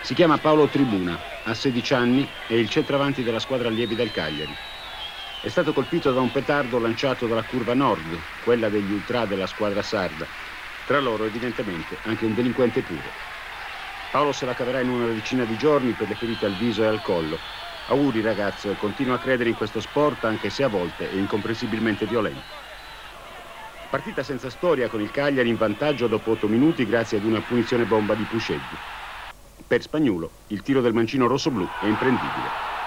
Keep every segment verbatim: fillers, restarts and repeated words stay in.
Si chiama Paolo Tribuna, ha sedici anni, è il centravanti della squadra allievi del Cagliari. È stato colpito da un petardo lanciato dalla curva nord, quella degli ultra della squadra sarda. Tra loro, evidentemente, anche un delinquente puro. Paolo se la caverà in una decina di giorni per le ferite al viso e al collo. Auguri ragazzo, e continua a credere in questo sport, anche se a volte è incomprensibilmente violento. Partita senza storia, con il Cagliari in vantaggio dopo otto minuti grazie ad una punizione bomba di Puceddu. Per Spagnuolo, il tiro del mancino rossoblu è imprendibile.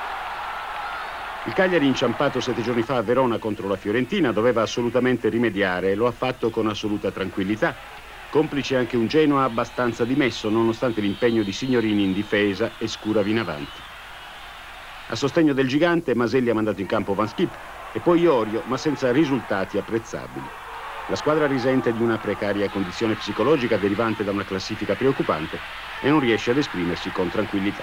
Il Cagliari, inciampato sette giorni fa a Verona contro la Fiorentina, doveva assolutamente rimediare e lo ha fatto con assoluta tranquillità. Complice anche un Genoa abbastanza dimesso, nonostante l'impegno di Signorini in difesa e Scuravi in avanti. A sostegno del gigante, Maselli ha mandato in campo Van Schip e poi Iorio, ma senza risultati apprezzabili. La squadra risente di una precaria condizione psicologica derivante da una classifica preoccupante e non riesce ad esprimersi con tranquillità.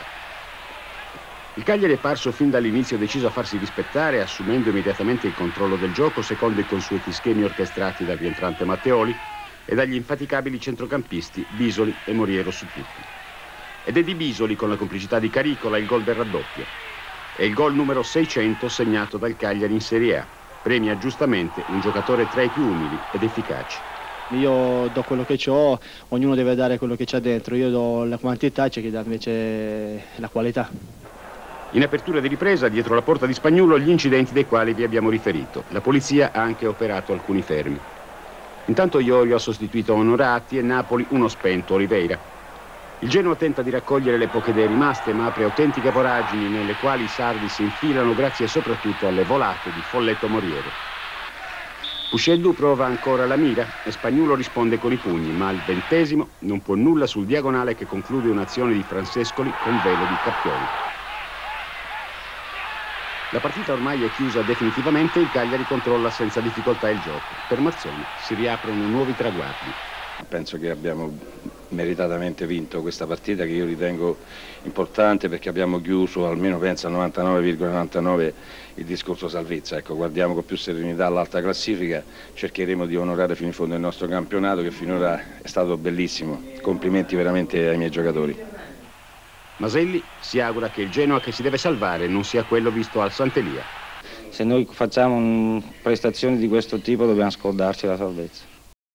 Il Cagliari è parso fin dall'inizio deciso a farsi rispettare, assumendo immediatamente il controllo del gioco secondo i consueti schemi orchestrati dal rientrante Matteoli e dagli infaticabili centrocampisti Bisoli e Moriero su tutti. Ed è di Bisoli, con la complicità di Caricola, il gol del raddoppio. È il gol numero seicento segnato dal Cagliari in Serie A. Premia giustamente un giocatore tra i più umili ed efficaci. Io do quello che ho, ognuno deve dare quello che c'ha dentro. Io do la quantità, c'è chi dà invece la qualità. In apertura di ripresa, dietro la porta di Spagnuolo, gli incidenti dei quali vi abbiamo riferito. La polizia ha anche operato alcuni fermi. Intanto Iorio ha sostituito Onorati e Napoli uno spento Oliveira. Il Genoa tenta di raccogliere le poche idee rimaste, ma apre autentiche voragini nelle quali i sardi si infilano grazie soprattutto alle volate di Folletto Moriero. Puceddu prova ancora la mira e Spagnuolo risponde con i pugni, ma al ventesimo non può nulla sul diagonale che conclude un'azione di Francescoli con velo di Cappioli. La partita ormai è chiusa definitivamente, il Cagliari controlla senza difficoltà il gioco. Per Mazzoni si riaprono nuovi traguardi. Penso che abbiamo meritatamente vinto questa partita, che io ritengo importante, perché abbiamo chiuso, almeno penso al novantanove virgola novantanove, il discorso salvezza. Ecco, guardiamo con più serenità l'alta classifica, cercheremo di onorare fino in fondo il nostro campionato, che finora è stato bellissimo. Complimenti veramente ai miei giocatori. Maselli si augura che il Genoa che si deve salvare non sia quello visto al Sant'Elia. Se noi facciamo prestazioni di questo tipo dobbiamo scordarci la salvezza.